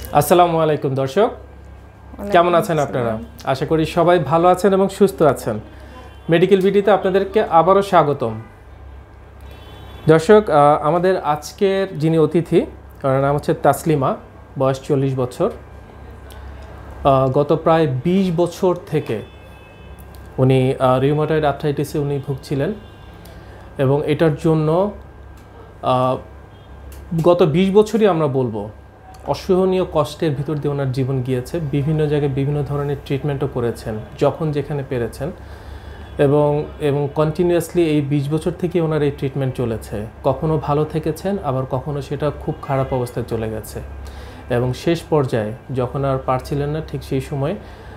আসসালামু আলাইকুম দর্শক, কেমন আছেন আপনারা? আশা করি সবাই ভালো আছেন এবং সুস্থ আছেন। মেডিকেল ভিডিওতে আপনাদেরকে আবারও স্বাগতম। দর্শক, আমাদের আজকের যিনি অতিথি, ওনার নাম হচ্ছে তাসলিমা, বয়স 40 বছর। গত প্রায় 20 বছর থেকে উনি রিউমাটয়েড আর্থ্রাইটিসে উনি ভুগছিলেন এবং এটার জন্য গত 20 বছরই আমরা বলবো অসহনীয় কষ্টের ভিতর দিয়ে ওনার জীবন গিয়েছে। বিভিন্ন জায়গায় বিভিন্ন ধরনের ট্রিটমেন্টও করেছেন যখন যেখানে পেরেছেন এবং কন্টিনিউয়াসলি এই 20 বছর থেকে ওনার এই ট্রিটমেন্ট চলেছে। কখনো ভালো থেকেছেন, আবার কখনো সেটা খুব খারাপ অবস্থায় চলে গেছে এবং শেষ পর্যায়ে যখন আর পারছিলেন না, ঠিক সেই সময়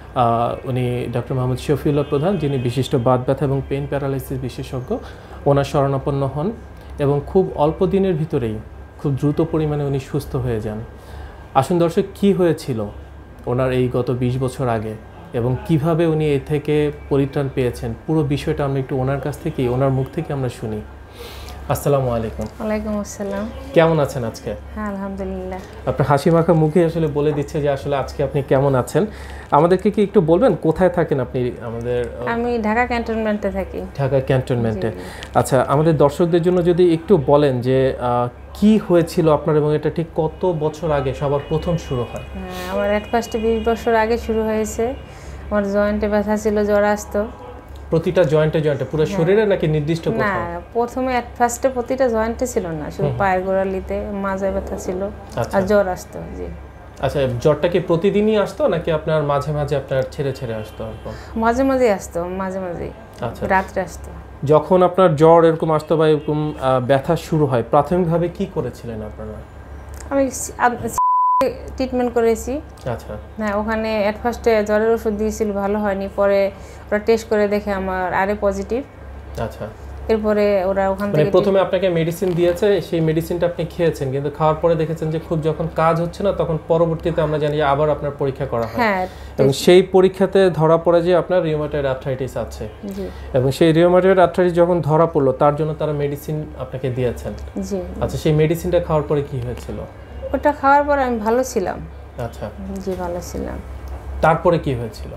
উনি ডক্টর মোহাম্মদ শফিউল্লাহ প্রধান, যিনি বিশিষ্ট বাত ব্যথা এবং পেইন প্যারালাইসিস বিশেষজ্ঞ, ওনার শরণাপন্ন হন এবং খুব অল্প দিনের ভিতরেই খুব দ্রুত পরিমাণে উনি সুস্থ হয়ে যান। আসুন দর্শক, কী হয়েছিল ওনার এই গত 20 বছর আগে এবং কিভাবে উনি এ থেকে পরিত্রাণ পেয়েছেন, পুরো বিষয়টা আমরা একটু ওনার কাছ থেকেই, ওনার মুখ থেকে আমরা শুনি। আসসালামু আলাইকুম। ওয়ালাইকুম আসসালাম। কেমন আছেন আজকে? হ্যাঁ, আলহামদুলিল্লাহ। আপনার হাসি মাখা মুখে আসলে বলে দিচ্ছে যে আসলে আজকে আপনি কেমন আছেন। আমাদেরকে কি একটু বলবেন কোথায় থাকেন আপনি? আমি ঢাকা ক্যান্টনমেন্টে থাকি। ঢাকা ক্যান্টনমেন্টে। আচ্ছা, আমাদের দর্শকদের জন্য যদি একটু বলেন যে কি হয়েছিল আপনার এবং এটা ঠিক কত বছর আগে সবার প্রথম শুরু হয়? আমার এট ফার্স্টে 20 বছর আগে শুরু হয়েছে। আমার জয়েন্টে ব্যথা ছিল, জ্বর আসতো। প্রতিটা জয়েন্টে পুরো শরীরে নাকি নির্দিষ্ট কোথাও? না, প্রথমে এট ফার্স্টে প্রতিটা জয়েন্টে ছিল না, শুধু পায়ের গোড়ালিতে মাঝে ব্যথা ছিল আর জ্বর আসতো। জি। আচ্ছা, জ্বরটা কি প্রতিদিনই আসতো নাকি আপনার মাঝে মাঝে আপনার ছেড়ে ছেড়ে আসতো? মাঝে মাঝে আসতো, মাঝে মাঝে। আচ্ছা, রাত্রে আসতো। যখন আপনার জ্বর এরকম আসতো বা এরকম ব্যথা শুরু হয়, প্রাথমিকভাবে কি করেছিলেন আপনারা? আমি ট্রিটমেন্ট করেছি। আচ্ছা। হ্যাঁ, ওখানে এট ফার্স্টে জ্বরের ওষুধ দিয়েছিল, ভালো হয়নি। পরে ওরা টেস্ট করে দেখে আমার আরে পজিটিভ। আচ্ছা। এরপরে ওরা ওখান থেকে প্রথমে আপনাকে মেডিসিন দিয়েছে, সেই মেডিসিনটা আপনি খেয়েছেন, কিন্তু খাওয়ার পরে দেখেছেন যে খুব যখন কাজ হচ্ছে না, তখন পরবর্তীতে আমরা জানি যে আবার আপনার পরীক্ষা করা হয়। হ্যাঁ, এবং সেই পরীক্ষাতে ধরা পড়ে যে আপনার রিউমাটয়েড আর্থ্রাইটিস আছে। জি। এবং সেই রিউমাটয়েড আর্থ্রাইটিস যখন ধরা পড়লো, তার জন্য তারা মেডিসিন আপনাকে দিয়েছেন। জি। আচ্ছা, সেই মেডিসিনটা খাওয়ার পরে কি হয়েছিল? ওটা খাওয়ার পর আমি ভালো ছিলাম। আচ্ছা। জি, ভালো ছিলাম। তারপরে কি হয়েছিল?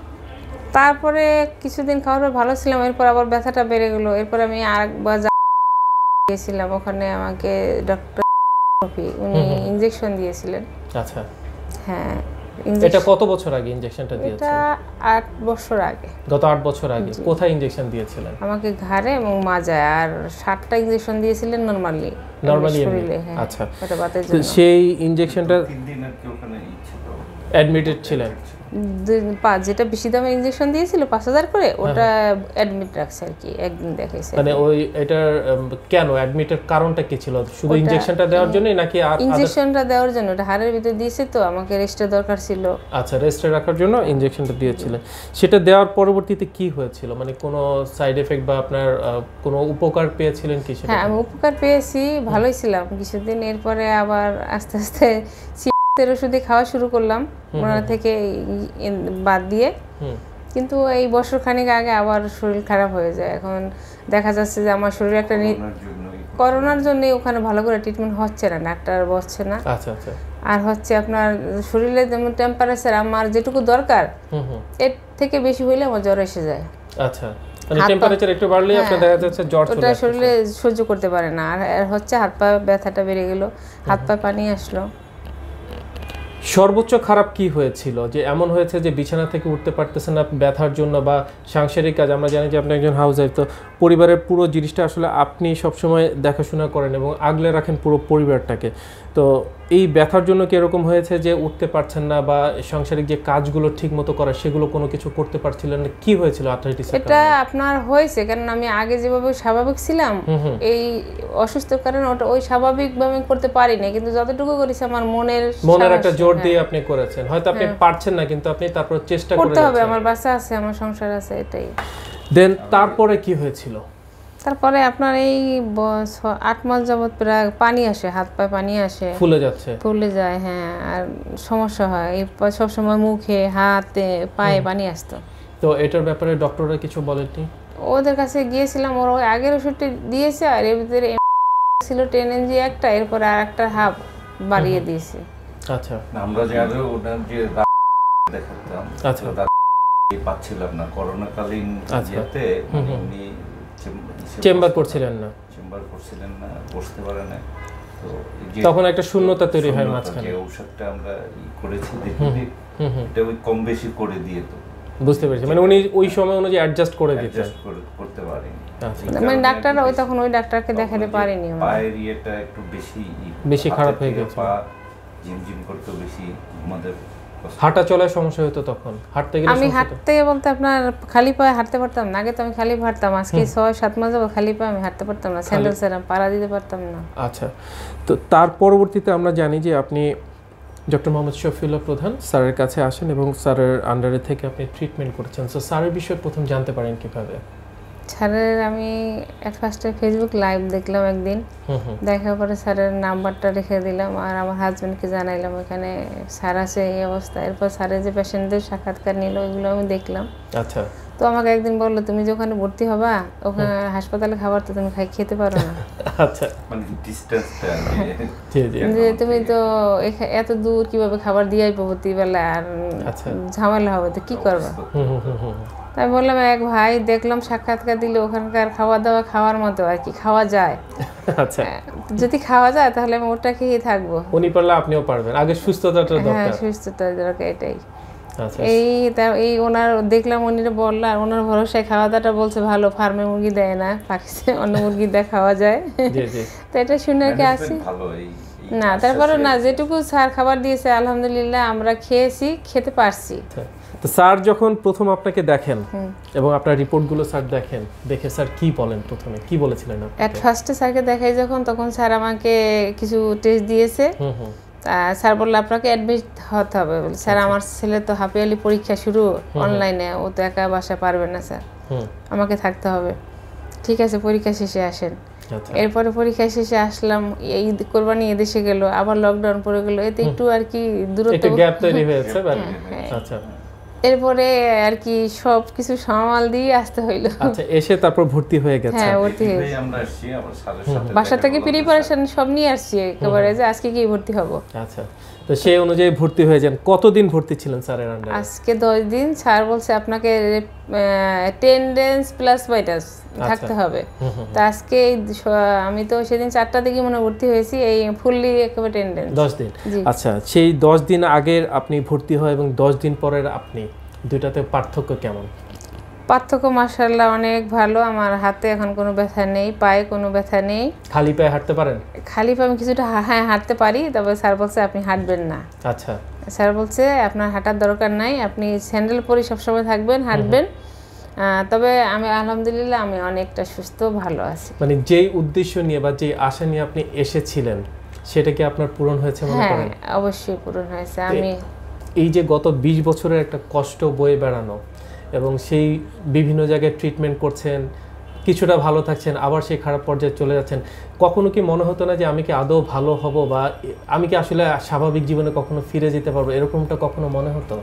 তারপরে কিছুদিন খাওয়ার পর ভালো ছিলাম, এরপর আবার ব্যথাটা বেড়ে গেল। এরপর আমি আরেকবার গিয়েছিলাম, ওখানে আমাকে ডক্টর উনি ইনজেকশন দিয়েছিলেন। আচ্ছা। হ্যাঁ। এটা কত বছর আগে ইনজেকশনটা দিয়েছিলেন? এটা 8 বছর আগে। গত 8 বছর আগে কোথায় ইনজেকশন দিয়েছিলেন? আমাকে ঘাড়ে এবং মাজায়, আর 7টা ইনজেকশন দিয়েছিলেন নরমালি। আচ্ছা। তো সেই ইনজেকশনটা 3 দিনের কি ওখানে ছিল? অ্যাডমিটেড ছিলেন? যেটা বেশি দামের ইনজেকশন দিয়েছিল 5000 করে, ওটা অ্যাডমিট রাখছে আর কি, একদিন দেখাইছে। মানে ওই এটার কেন অ্যাডমিটের কারণটা কি ছিল? শুধু ইনজেকশনটা দেওয়ার জন্য নাকি আর ইনজেকশনটা দেওয়ার জন্য? এটা হাড়ের ভিতর দিয়েছে, তো আমাকে রেস্টের দরকার ছিল। আচ্ছা, রেস্টে রাখার জন্য ইনজেকশনটা দিয়েছিলেন। সেটা দেওয়ার পরবর্তীতে কি হয়েছিল? মানে কোনো সাইড এফেক্ট বা আপনার কোনো উপকার পেয়েছিলেন কি সেটা? হ্যাঁ, আমি উপকার পেয়েছি, ভালোই ছিলাম কিছুদিন। এরপরে আবার আস্তে আস্তে ওষুধে খাওয়া শুরু করলাম, ওনার থেকে বাদ দিয়ে। কিন্তু এই বছর খানিক আগে আবার শরীর খারাপ হয়ে যায়। এখন দেখা যাচ্ছে যে আমার শরীরে একটা করোনার জন্য ওখানে ভালো করে ট্রিটমেন্ট হচ্ছে না, ডাক্তার বসছে না। আচ্ছা আচ্ছা। আর হচ্ছে আপনার শরীরে যেমন টেম্পারেচার আমার যেটুকু দরকার, এর থেকে বেশি হইলে আমার জ্বর এসে যায়। আচ্ছা, মানে টেম্পারেচার একটু বাড়লেই আপনার দেখা যাচ্ছে জ্বর চলে আসে। ওটা শরীরে সহ্য করতে পারে না। আর হচ্ছে হাত পা ব্যথাটা বেড়ে গেল, হাত পা পানি আসলো। সর্বোচ্চ খারাপ কি হয়েছিল যে এমন হয়েছে যে বিছানা থেকে উঠতে পারতেছেন না ব্যথার জন্য, বা সাংসারিক কাজ? আমরা জানি যে আপনি একজন হাউস ওয়াইফ, তো পরিবারের পুরো জিনিসটা আসলে আপনি সবসময় দেখাশোনা করেন এবং আগলে রাখেন পুরো পরিবারটাকে। তো এই ব্যথার জন্য কি এরকম হয়েছে যে উঠতে পারছেন না, বা সাংসারিক যে কাজগুলো ঠিক মতো করা সেগুলো কোনো কিছু করতে পারছিলেন না? কি হয়েছিল আর্থ্রাইটিস? এটা আপনার হয়েছে কারণ আমি আগে যেভাবে স্বাভাবিক ছিলাম, এই অসুস্থ কারণে ওটা ওই স্বাভাবিকভাবে করতে পারি না, কিন্তু যতটুকু করেছি আমার মনের একটা জোর দিয়ে আপনি করেছেন। হয়তো আপনি পারছেন না, কিন্তু আপনি তারপর চেষ্টা করে করতে হবে। আমার বাচ্চা আছে, আমার সংসার আছে, এটাই। দেন তারপরে কি হয়েছিল? তারপরে আপনার এই 8 মাস যাবত প্রায় পানি আসে, হাত পায়ে পানি আসে, ফুলে যায়। হ্যাঁ, আর সমস্যা হয় এই সবসময় মুখে হাতে পায়ে পানি আসতো। তো এটার ব্যাপারে ডক্টররা কিছু বলেননি? ওদের কাছে গিয়েছিলাম, ওর আগের ওষুধটি দিয়েছে, আর এর ভিতরে ছিল 10 mg একটা, এরপর আর একটা হাফ বাড়িয়ে দিয়েছে। আচ্ছা, আমরা যে আরো ওনার যে দেখাতাম, আচ্ছা, পাচ্ছিলাম না করোনাকালীন ইয়েতে, উনি চেম্বার করছিলেন না, বসতে পারে না, তো তখন একটা শূন্যতা তৈরি হয় মাঝখানে। ঔষধটা আমরা করেছি দীর্ঘদিন, এটা ওই কম বেশি করে দিয়ে তো বুঝতে পেরেছি, মানে উনি ওই সময় অনুযায়ী অ্যাডজাস্ট করে দিতেন, করতে পারেনি। মানে ডাক্তাররা ওই তখন ওই ডাক্তারকে দেখাতে পারেনি, পায়ের ইয়েটা একটু বেশি খারাপ হয়ে গেছে, পা ঝিমঝিম করতে বেশি, আমাদের হাঁটা চলার সমস্যা হতো তখন, হাঁটতে গেলে আমি হাঁটতে বলতে আপনার খালি পায়ে হাঁটতে পারতাম না, আগে তো আমি খালি হাঁটতাম, আজকে 6-7 মাস যাবো খালি পায়ে আমি হাঁটতে পারতাম না, স্যান্ডেল ছাড়া পাড়া দিতে পারতাম না। আচ্ছা, তো তার পরবর্তীতে আমরা জানি যে আপনি ডক্টর মোহাম্মদ শফিউল্লাহ প্রধান স্যারের কাছে আসেন এবং স্যারের আন্ডারে থেকে আপনি ট্রিটমেন্ট করেছেন। সো স্যারের বিষয়ে প্রথম জানতে পারেন কিভাবে? স্যারের আমি ফার্স্টে ফেসবুক লাইভ দেখলাম একদিন, দেখার পরে স্যারের নাম্বারটা রেখে দিলাম আর আমার হাজব্যান্ডকে জানাইলাম এখানে স্যার আছে এই অবস্থা। এরপর স্যারের যে পেশেন্টদের সাক্ষাৎকার নিল ওইগুলো আমি দেখলাম। আচ্ছা, তো আমাকে একদিন বললো তুমি যে ওখানে ভর্তি হবা, ওখানে হাসপাতালে খাবার তো তুমি খেতে পারো না। আচ্ছা, মানে ডিসটেন্সটা যে তুমি তো এত দূর কিভাবে খাবার দিয়ে আইবো প্রতিবেলা, আর ঝামেলা হবে, তো কি করবা? তাই বললাম এক ভাই দেখলাম সাক্ষাৎকার দিলে ওখানকার খাওয়া দাওয়া খাওয়ার মতো আর কি, খাওয়া যায়। আচ্ছা, যদি খাওয়া যায় তাহলে আমি ওটা খেয়ে থাকবো। উনি পারলে আপনিও পারবেন, আগে সুস্থতাটা দরকার। হ্যাঁ, সুস্থতা দরকার, এটাই। এই ওনার দেখলাম, উনি বললো, আর ওনার ভরসায় খাওয়া দাওয়াটা বলছে ভালো, ফার্মে মুরগি দেয় না, পাকিস্তান অন্য মুরগি দেয় খাওয়া যায়। তো এটা শুনে আর কি আসি না, তারপরে না যেটুকু স্যার খাবার দিয়েছে আলহামদুলিল্লাহ আমরা খেয়েছি, খেতে পারছি। তো স্যার যখন প্রথম আপনাকে দেখেন এবং আপনার রিপোর্টগুলো স্যার দেখেন, দেখে স্যার কি বলেন, প্রথমে কি বলেছিলেন? এট ফার্স্টে স্যারকে দেখাই যখন, তখন স্যার আমাকে কিছু টেস্ট দিয়েছে। স্যার বললো আপনাকে অ্যাডমিট হতে হবে। স্যার আমার ছেলে তো হাফ ইয়ারলি পরীক্ষা শুরু অনলাইনে, ও তো একা বাসা পারবে না স্যার, আমাকে থাকতে হবে। ঠিক আছে, পরীক্ষা শেষে আসেন। এরপরে পরীক্ষা শেষে আসলাম, এই কোরবানি এদেশে গেল, আবার লকডাউন পড়ে গেল, এতে একটু আর কি দূরত্ব, গ্যাপ তৈরি হয়েছে। আচ্ছা, এরপরে আর কি সব কিছু সামাল দিয়ে আসতে হইলো। আচ্ছা, এসে তারপর ভর্তি হয়ে গেছে। হ্যাঁ, ভর্তি হয়ে আমরা আসছি, আমার সাথে বাসা থেকে প্রিপারেশন সব নিয়ে আসছি একেবারে, যে আজকে কি ভর্তি হব। আচ্ছা, তো সেই অনুযায়ী ভর্তি হয়ে যান। কতদিন ভর্তি ছিলেন স্যারের আন্ডারে? আজকে 10 দিন। স্যার বলছে আপনাকে টেন্ডেন্স প্লাস ভাইটাস থাকতে হবে। তো আজকে আমি তো সেদিন 4টা দিকে মনে ভর্তি হয়েছি, এই ফুললি একেবারে টেন্ডেন্স 10 দিন। আচ্ছা, সেই 10 দিন আগের আপনি ভর্তি হয় এবং 10 দিন পরের আপনি, দুইটাতে পার্থক্য কেমন? পার্থক্য মাশাআল্লাহ অনেক ভালো। আমার হাতে এখন কোনো ব্যথা নেই, পায়ে কোনো ব্যথা নেই। খালি পায়ে হাঁটতে পারেন? খালি পায়ে আমি কিছুটা হ্যাঁ হাঁটতে পারি, তবে স্যার বলছে আপনি হাঁটবেন না। আচ্ছা, স্যার বলছে আপনার হাঁটার দরকার নাই, আপনি স্যান্ডেল পরে সবসময় থাকবেন, হাঁটবেন। তবে আমি আলহামদুলিল্লাহ আমি অনেকটা সুস্থ, ভালো আছি। মানে যেই উদ্দেশ্য নিয়ে বা যেই আশা নিয়ে আপনি এসেছিলেন সেটা কি আপনার পূরণ হয়েছে মনে করেন? হ্যাঁ, অবশ্যই পূরণ হয়েছে। আমি এই যে গত 20 বছরের একটা কষ্ট বয়ে বেড়ানো এবং সেই বিভিন্ন জায়গায় ট্রিটমেন্ট করছেন, কিছুটা ভালো থাকছেন, আবার সেই খারাপ পর্যায়ে চলে যাচ্ছেন, কখনো কি মনে হতো না যে আমি কি আদৌ ভালো হব বা আমি কি আসলে স্বাভাবিক জীবনে কখনো ফিরে যেতে পারবো, এরকমটা কখনো মনে হতো?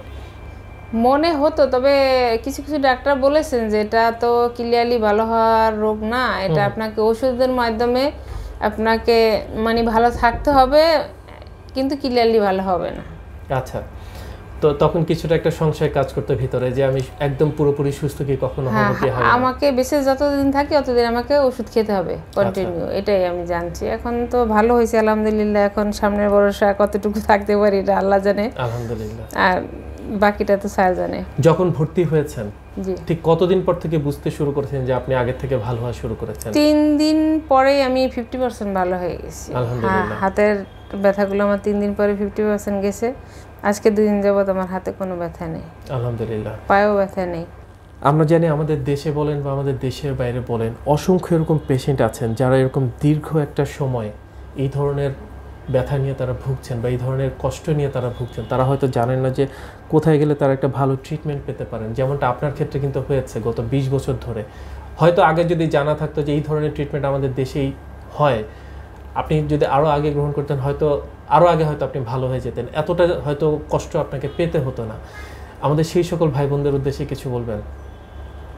মনে হতো, তবে কিছু কিছু ডাক্তার বলেছেন যে এটা তো ক্লিয়ারলি ভালো হওয়ার রোগ না, এটা আপনাকে ওষুধের মাধ্যমে আপনাকে মানে ভালো থাকতে হবে, কিন্তু ক্লিয়ারলি ভালো হবে না। আচ্ছা, তো তখন কিছুটা একটা সংশয় কাজ করতে ভিতরে যে আমি একদম পুরোপুরি সুস্থ কি কখনো হব কি হবে না। আমাকে বেঁচে যতদিন থাকি ততদিন আমাকে ওষুধ খেতে হবে কন্টিনিউ, এটাই আমি জানছি। এখন তো ভালো হয়েছে আলহামদুলিল্লাহ, এখন সামনের ভরসা কতটুকু থাকতে পারি এটা আল্লাহ জানে, আলহামদুলিল্লাহ, আর বাকিটা তো স্যার জানে। যখন ভর্তি হয়েছেন ঠিক কতদিন পর থেকে বুঝতে শুরু করেছেন যে আপনি আগে থেকে ভালো হওয়া শুরু করেছেন? 3 দিন পরে আমি 50% ভালো হয়ে গেছি। আলহামদুলিল্লাহ, হাতের ব্যথাগুলো আমার 3 দিন পরে 50% গেছে। আজকে 2 দিন যাবত আমার হাতে কোনো ব্যথা নেই, আলহামদুলিল্লাহ, পায়েও ব্যথা নেই। আমরা জানি আমাদের দেশে বলেন বা আমাদের দেশের বাইরে বলেন অসংখ্য এরকম পেশেন্ট আছেন যারা এরকম দীর্ঘ একটা সময় এই ধরনের ব্যথা নিয়ে তারা ভুগছেন বা এই ধরনের কষ্ট নিয়ে তারা ভুগছেন। তারা হয়তো জানেন না যে কোথায় গেলে তারা একটা ভালো ট্রিটমেন্ট পেতে পারেন, যেমনটা আপনার ক্ষেত্রে কিন্তু হয়েছে গত 20 বছর ধরে। হয়তো আগে যদি জানা থাকতো যে এই ধরনের ট্রিটমেন্ট আমাদের দেশেই হয়, আপনি যদি আরও আগে গ্রহণ করতেন হয়তো আরও আগে হয়তো আপনি ভালো হয়ে যেতেন, এতটা হয়তো কষ্ট আপনাকে পেতে হতো না। আমাদের সেই সকল ভাই বোনদের উদ্দেশ্যে কিছু বলবেন?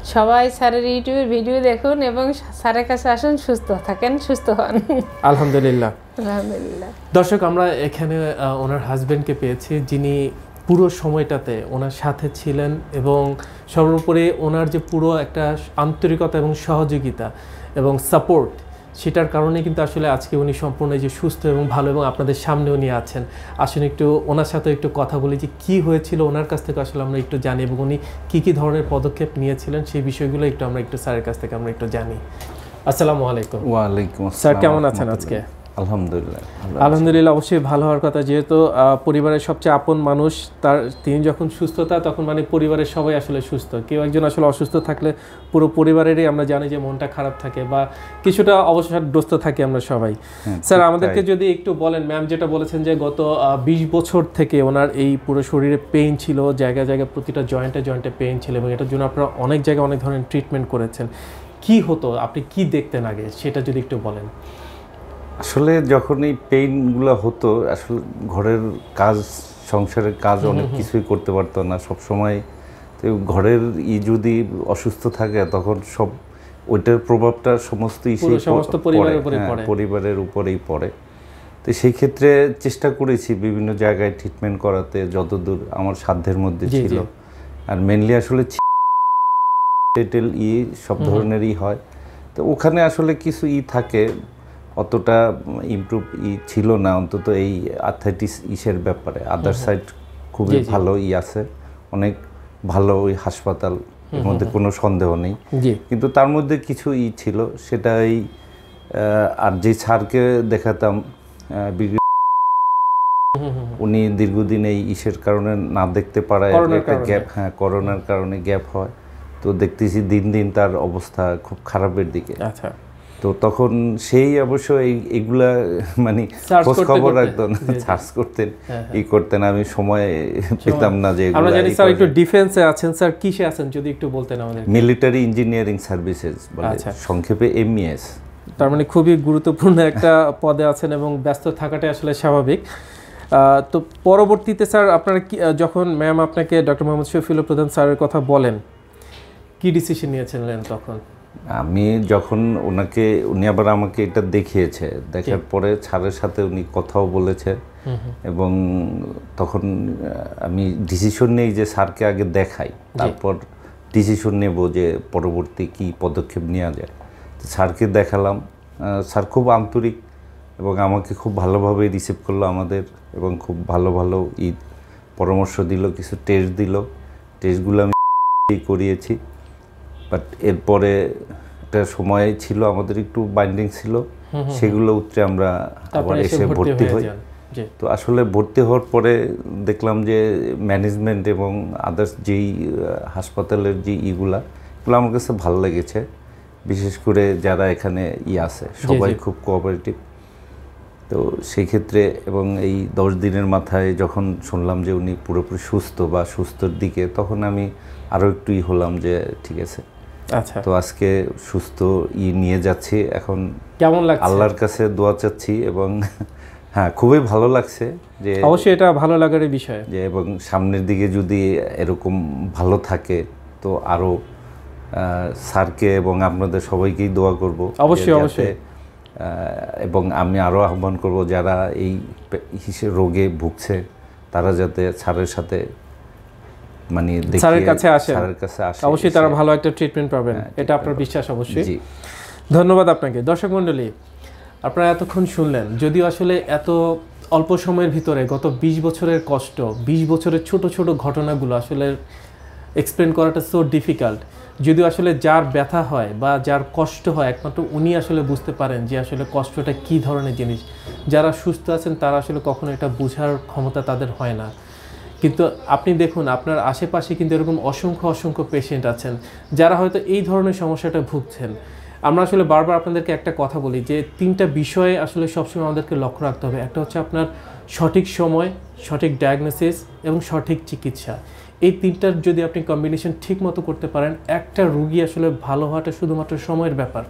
সবাই স্যারের ইউটিউবের ভিডিও দেখুন এবং স্যারের কাছে আসুন, সুস্থ থাকেন, সুস্থ হন। আলহামদুলিল্লাহ। আলহামদুলিল্লাহ। দর্শক, আমরা এখানে ওনার হাজবেন্ডকে পেয়েছি, যিনি পুরো সময়টাতে ওনার সাথে ছিলেন এবং সর্বোপরি ওনার যে পুরো একটা আন্তরিকতা এবং সহযোগিতা এবং সাপোর্ট, সেটার কারণে কিন্তু আসলে আজকে উনি সম্পূর্ণ যে সুস্থ এবং ভালো এবং আপনাদের সামনে উনি আছেন। আসলে একটু ওনার সাথে একটু কথা বলি যে কী হয়েছিল ওনার কাছ থেকে আসলে আমরা একটু জানি এবং উনি কী ধরনের পদক্ষেপ নিয়েছিলেন সেই বিষয়গুলো আমরা একটু স্যারের কাছ থেকে আমরা একটু জানি। আসসালামু আলাইকুম। ওয়ালাইকুম আসসালাম। স্যার কেমন আছেন আজকে? আলহামদুলিল্লাহ। আলহামদুলিল্লাহ, অবশ্যই ভালো হওয়ার কথা, যেহেতু পরিবারের সবচেয়ে আপন মানুষ, তিনি যখন সুস্থতা তখন মানে পরিবারের সবাই আসলে সুস্থ। কেউ একজন আসলে অসুস্থ থাকলে পুরো পরিবারেরই আমরা জানি যে মনটা খারাপ থাকে বা কিছুটা অবসাদগ্রস্ত থাকি আমরা সবাই। স্যার আমাদেরকে যদি একটু বলেন, ম্যাম যেটা বলেছেন যে গত 20 বছর থেকে ওনার এই পুরো শরীরে পেইন ছিল, জায়গায় জায়গায় প্রতিটা জয়েন্টে পেইন ছিল এবং এটার জন্য আপনারা অনেক জায়গায় অনেক ধরনের ট্রিটমেন্ট করেছেন। কি হতো, আপনি কি দেখতেন আগে, সেটা যদি একটু বলেন। আসলে যখন এই পেইনগুলো হতো, আসলে ঘরের কাজ, সংসারের কাজ অনেক কিছুই করতে পারতো না সব সময়। তো ঘরের যদি অসুস্থ থাকে তখন সব ওইটার প্রভাবটা সমস্ত পরিবারের উপরেই পড়ে। তো সেই ক্ষেত্রে চেষ্টা করেছি বিভিন্ন জায়গায় ট্রিটমেন্ট করাতে যতদূর আমার সাধ্যের মধ্যে ছিল। আর মেনলি আসলে সব ধরনেরই হয়, তো ওখানে আসলে কিছু থাকে, অতটা ইমপ্রুভ ছিল না, অন্তত এই আর্থ্রাইটিস ব্যাপারে। আদার সাইড খুবই ভালো আছে, অনেক ভালো ওই হাসপাতাল, এর মধ্যে কোনো সন্দেহ নেই। কিন্তু তার মধ্যে কিছু ছিল, সেটাই। আর যে স্যারকে দেখাতাম, উনি দীর্ঘদিন এই কারণে না দেখতে পারায় একটা গ্যাপ, করোনার কারণে গ্যাপ হয়। তো দেখতেছি দিন দিন তার অবস্থা খুব খারাপের দিকে। আচ্ছা, তো তখন সেই অবশ্য এইগুলা মানে খোঁজ খবর রাখতেন, সার্চ করতেন, করতেন। আমি সময় পেতাম না যে আমরা জানি স্যার একটু ডিফেন্সে আছেন, স্যার কিসে আছেন যদি একটু বলতেন আমাদের। মিলিটারি ইঞ্জিনিয়ারিং সার্ভিসেস বলে, সংক্ষেপে MES। তার মানে খুবই গুরুত্বপূর্ণ একটা পদে আছেন এবং ব্যস্ত থাকাটাই আসলে স্বাভাবিক। তো পরবর্তীতে স্যার আপনারা যখন ম্যাম আপনাকে ডক্টর মোহাম্মদ শফিউল্লাহ প্রধান স্যারের কথা বলেন, কি ডিসিশন নিয়েছিলেন তখন? আমি যখন উনি আবার আমাকে এটা দেখিয়েছে, দেখার পরে স্যারের সাথে উনি কথাও বলেছে এবং তখন আমি ডিসিশন নেই যে স্যারকে আগে দেখাই, তারপর ডিসিশন নেব যে পরবর্তী কি পদক্ষেপ নেওয়া যায়। স্যারকে দেখালাম, স্যার খুব আন্তরিক এবং আমাকে খুব ভালোভাবে রিসিভ করলো আমাদের, এবং খুব ভালো ভালো পরামর্শ দিল, কিছু টেস্ট দিল। টেস্টগুলো আমি করিয়েছি। বাট এরপরে একটা সময় ছিল আমাদের একটু বাইন্ডিং ছিল, সেগুলো উত্তরে আমরা আবার এসে ভর্তি হই। তো আসলে ভর্তি হওয়ার পরে দেখলাম যে ম্যানেজমেন্ট এবং আদার্স যেই হাসপাতালের যে এগুলো আমার কাছে ভালো লেগেছে। বিশেষ করে যারা এখানে আছে সবাই খুব কোঅপারেটিভ। তো সেই ক্ষেত্রে এবং এই 10 দিনের মাথায় যখন শুনলাম যে উনি পুরোপুরি সুস্থ বা সুস্থর দিকে, তখন আমি আরও একটু হলাম যে ঠিক আছে। আচ্ছা, তো আজকে সুস্থ নিয়ে যাচ্ছি। এখন কেমন লাগছে? আল্লাহর কাছে দোয়া চাচ্ছি এবং হ্যাঁ, খুবই ভালো লাগছে যে অবশ্যই এটা ভালো লাগার বিষয় যে, এবং সামনের দিকে যদি এরকম ভালো থাকে তো আরও স্যারকে এবং আপনাদের সবাইকেই দোয়া করব অবশ্যই অবশ্যই। এবং আমি আরও আহ্বান করব যারা এই রোগে ভুগছে তারা যাতে স্যারের সাথে মানে স্যারের কাছে আসে, অবশ্যই তারা ভালো একটা ট্রিটমেন্ট পাবেন, এটা আপনার বিশ্বাস অবশ্যই। ধন্যবাদ আপনাকে। দর্শক মণ্ডলী, আপনারা এতক্ষণ শুনলেন, যদিও আসলে এত অল্প সময়ের ভিতরে গত 20 বছরের কষ্ট, 20 বছরের ছোট ছোট ঘটনাগুলো আসলে এক্সপ্লেন করাটা সো ডিফিকাল্ট। যদিও আসলে যার ব্যথা হয় বা যার কষ্ট হয় একমাত্র উনি আসলে বুঝতে পারেন যে আসলে কষ্টটা কী ধরনের জিনিস। যারা সুস্থ আছেন তারা আসলে কখনো এটা বোঝার ক্ষমতা তাদের হয় না। কিন্তু আপনি দেখুন আপনার আশেপাশে কিন্তু এরকম অসংখ্য অসংখ্য পেশেন্ট আছেন যারা হয়তো এই ধরনের সমস্যাটা ভুগছেন। আমরা আসলে বারবার আপনাদেরকে একটা কথা বলি যে 3টা বিষয়ে আসলে সবসময় আমাদেরকে লক্ষ্য রাখতে হবে। একটা হচ্ছে আপনার সঠিক সময়, সঠিক ডায়াগনোসিস এবং সঠিক চিকিৎসা। এই 3টার যদি আপনি কম্বিনেশন ঠিক মতো করতে পারেন, একটা রোগী আসলে ভালো হওয়াটা শুধুমাত্র সময়ের ব্যাপার।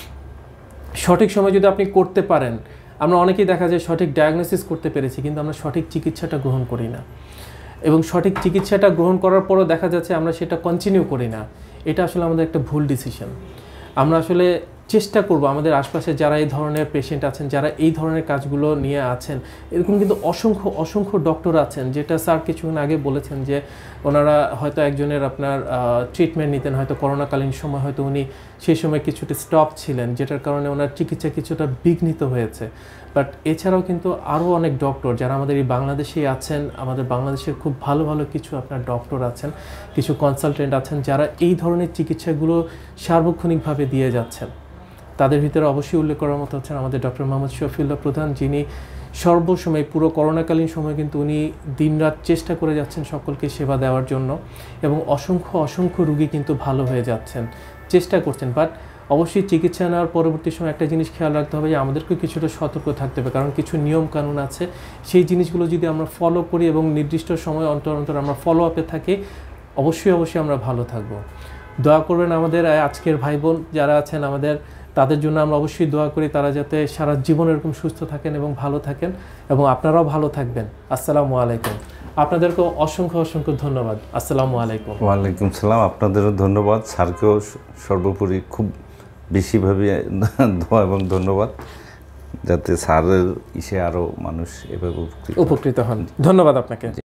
সঠিক সময় যদি আপনি করতে পারেন, আমরা অনেকেই দেখা যায় সঠিক ডায়াগনোসিস করতে পেরেছি কিন্তু আমরা সঠিক চিকিৎসাটা গ্রহণ করি না। এবং সঠিক চিকিৎসাটা গ্রহণ করার পরও দেখা যাচ্ছে আমরা সেটা কন্টিনিউ করি না, এটা আসলে আমাদের একটা ভুল ডিসিশন। আমরা আসলে চেষ্টা করব আমাদের আশপাশে যারা এই ধরনের পেশেন্ট আছেন, যারা এই ধরনের কাজগুলো নিয়ে আছেন, এরকম কিন্তু অসংখ্য অসংখ্য ডক্টর আছেন, যেটা স্যার কিছুক্ষণ আগে বলেছেন যে ওনারা হয়তো একজনের আপনার ট্রিটমেন্ট নিতেন, হয়তো করোনাকালীন সময় হয়তো উনি সেই সময় কিছুটা স্টপ ছিলেন, যেটার কারণে ওনার চিকিৎসা কিছুটা বিঘ্নিত হয়েছে। বাট এছাড়াও কিন্তু আরও অনেক ডক্টর যারা আমাদের এই বাংলাদেশেই আছেন, আমাদের বাংলাদেশের খুব ভালো ভালো কিছু আপনার ডক্টর আছেন, কিছু কনসালটেন্ট আছেন, যারা এই ধরনের চিকিৎসাগুলো সার্বক্ষণিকভাবে দিয়ে যাচ্ছেন। তাদের ভিতরে অবশ্যই উল্লেখ করার মতো হচ্ছেন আমাদের ডক্টর মোহাম্মদ শফিউল্লাহ প্রধান, যিনি সর্বসময় পুরো করোনাকালীন সময় কিন্তু উনি দিনরাত চেষ্টা করে যাচ্ছেন সকলকে সেবা দেওয়ার জন্য, এবং অসংখ্য অসংখ্য রুগী কিন্তু ভালো হয়ে যাচ্ছেন, চেষ্টা করছেন। বাট অবশ্যই চিকিৎসা নেওয়ার পরবর্তী সময় একটা জিনিস খেয়াল রাখতে হবে যে আমাদেরকেও কিছুটা সতর্ক থাকতে হবে, কারণ কিছু নিয়ম কানুন আছে, সেই জিনিসগুলো যদি আমরা ফলো করি এবং নির্দিষ্ট সময় অন্তর অন্তর আমরা ফলো আপে থাকি, অবশ্যই অবশ্যই আমরা ভালো থাকবো। দোয়া করবেন আমাদের আজকের ভাই বোন যারা আছেন আমাদের, তাদের জন্য আমরা অবশ্যই দোয়া করি তারা যাতে সারা জীবন এরকম সুস্থ থাকেন এবং ভালো থাকেন, এবং আপনারাও ভালো থাকবেন। আসসালামু আলাইকুম। আপনাদেরকেও অসংখ্য অসংখ্য ধন্যবাদ। আসসালামু আলাইকুম। ওয়ালাইকুম সালাম। আপনাদেরও ধন্যবাদ, স্যারকেও সর্বোপরি খুব বেশিভাবে দোয়া এবং ধন্যবাদ, যাতে স্যারের ইসে আরও মানুষ এভাবে উপকৃত হন। ধন্যবাদ আপনাকে।